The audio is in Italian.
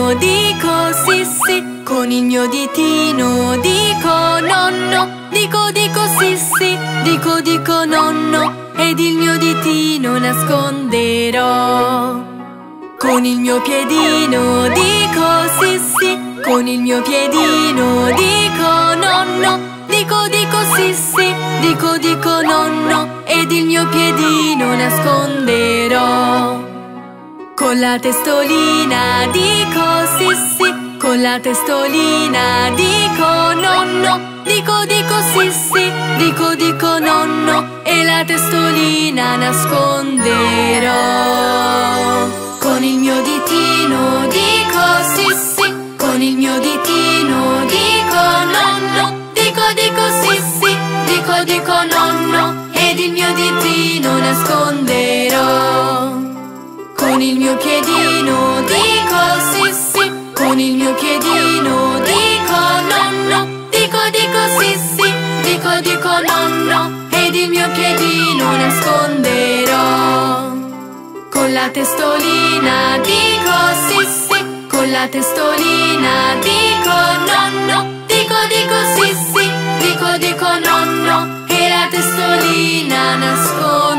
dico sì sì. Con il mio ditino dico nonno. Dico sì sì, dico nonno, ed il mio ditino nasconderò. Con il mio piedino dico sì sì. Con il mio piedino dico nonno. Dico sì sì, dico nonno, ed il mio piedino nasconderò. Con la testolina dico sì sì. Con la testolina dico nonno. Dico sì sì, dico nonno, e la testolina nasconderò. Con il mio ditino dico sì sì. Con il mio ditino dico nonno. Dico sì sì, dico nonno, ed il mio ditino nasconderò. Con il mio piedino dico sì sì. Con il mio piedino dico nonno. Dico sì sì, dico nonno, ed il mio piedino nasconderò. Con la testolina dico sì sì. Con la testolina dico nonno. Dico sì sì, dico nonno, e la testolina nasconderò.